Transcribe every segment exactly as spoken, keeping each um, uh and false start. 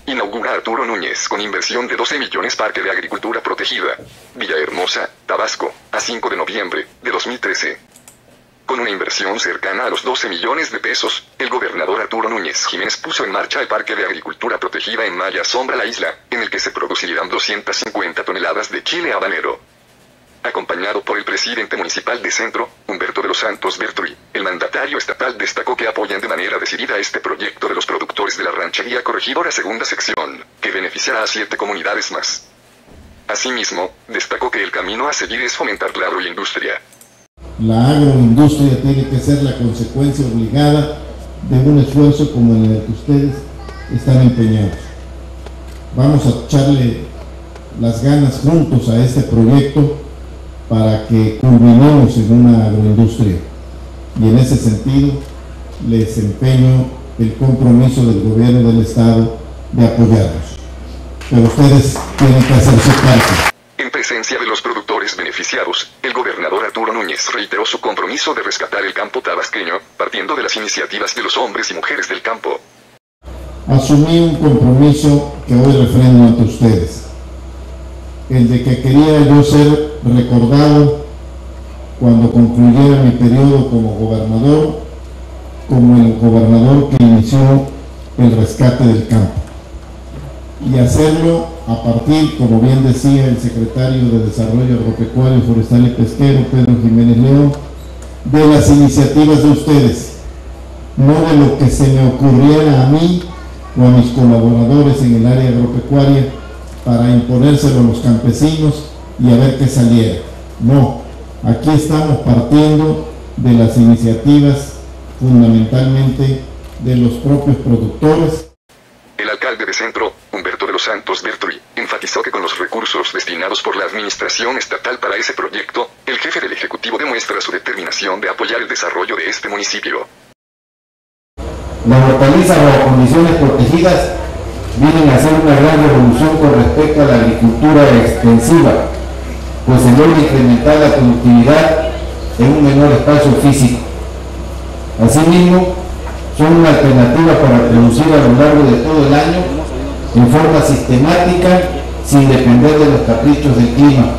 Inaugura Arturo Núñez con inversión de doce millones Parque de Agricultura Protegida. Villahermosa, Tabasco, a cinco de noviembre de dos mil trece. Con una inversión cercana a los doce millones de pesos, el gobernador Arturo Núñez Jiménez puso en marcha el Parque de Agricultura Protegida en Maya Sombra La Isla, en el que se producirán doscientas cincuenta toneladas de chile habanero. Acompañado por el presidente municipal de Centro, Humberto de los Santos Bertruy, el mandatario estatal destacó que apoyan de manera decidida este proyecto de los productores de la ranchería Corregidora Segunda Sección, que beneficiará a siete comunidades más. Asimismo, destacó que el camino a seguir es fomentar la agroindustria. La agroindustria tiene que ser la consecuencia obligada de un esfuerzo como en el que ustedes están empeñados. Vamos a echarle las ganas juntos a este proyecto para que culminemos en una agroindustria, y en ese sentido les empeño el compromiso del gobierno del estado de apoyarnos, pero ustedes tienen que hacer su parte. En presencia de los productores beneficiados, el gobernador Arturo Núñez reiteró su compromiso de rescatar el campo tabasqueño, partiendo de las iniciativas de los hombres y mujeres del campo. Asumí un compromiso que hoy refrendo ante ustedes, el de que quería yo ser recordado cuando concluyera mi periodo como gobernador, como el gobernador que inició el rescate del campo, y hacerlo a partir, como bien decía el secretario de Desarrollo Agropecuario, Forestal y Pesquero, Pedro Jiménez León, de las iniciativas de ustedes, no de lo que se me ocurriera a mí o a mis colaboradores en el área agropecuaria para imponérselo a los campesinos y a ver qué saliera. No, aquí estamos partiendo de las iniciativas fundamentalmente de los propios productores. El alcalde de Centro, Humberto de los Santos Bertruy, enfatizó que con los recursos destinados por la administración estatal para ese proyecto, el jefe del Ejecutivo demuestra su determinación de apoyar el desarrollo de este municipio. Las hortalizas bajo condiciones protegidas vienen a ser una gran revolución con respecto a la agricultura extensiva, pues se logra incrementar la productividad en un menor espacio físico. Asimismo, son una alternativa para producir a lo largo de todo el año en forma sistemática, sin depender de los caprichos del clima.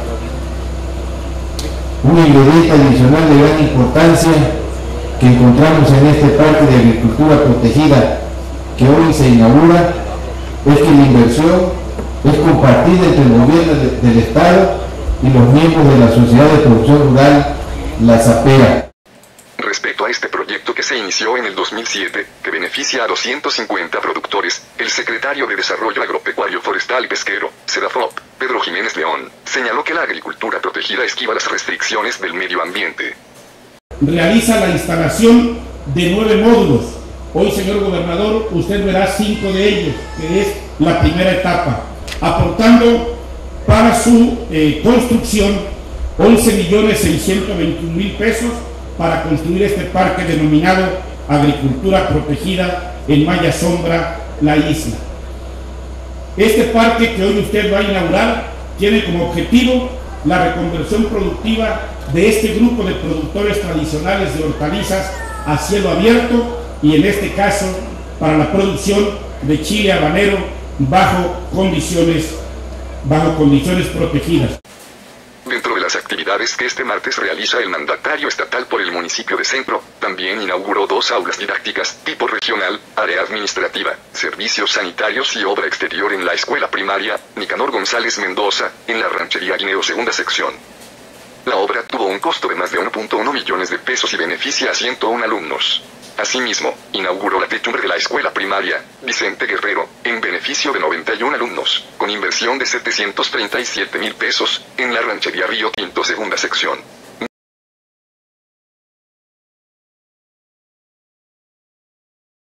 Un ingrediente adicional de gran importancia que encontramos en este Parque de Agricultura Protegida que hoy se inaugura es que la inversión es compartida entre el gobierno de, del Estado y los miembros de la Sociedad de Producción Rural, la SAPERA. Respecto a este proyecto que se inició en el dos mil siete, que beneficia a doscientos cincuenta productores, el secretario de Desarrollo Agropecuario, Forestal y Pesquero, SEDAFOP, Pedro Jiménez León, señaló que la agricultura protegida esquiva las restricciones del medio ambiente. Realiza la instalación de nueve módulos. Hoy, señor gobernador, usted verá cinco de ellos, que es la primera etapa, aportando para su eh, construcción once millones seiscientos veintiún mil pesos para construir este parque denominado Agricultura Protegida en Maya Sombra, La Isla. Este parque que hoy usted va a inaugurar tiene como objetivo la reconversión productiva de este grupo de productores tradicionales de hortalizas a cielo abierto, y en este caso para la producción de chile habanero bajo condiciones, bajo condiciones protegidas. Dentro de las actividades que este martes realiza el mandatario estatal por el municipio de Centro, también inauguró dos aulas didácticas tipo regional, área administrativa, servicios sanitarios y obra exterior en la escuela primaria Nicanor González Mendoza, en la ranchería Guineo Segunda Sección. La obra tuvo un costo de más de uno punto uno millones de pesos y beneficia a ciento uno alumnos. Asimismo, inauguró la techumbre de la escuela primaria Vicente Guerrero, en beneficio de noventa y uno alumnos, con inversión de setecientos treinta y siete mil pesos, en la ranchería Río Tinto Segunda Sección.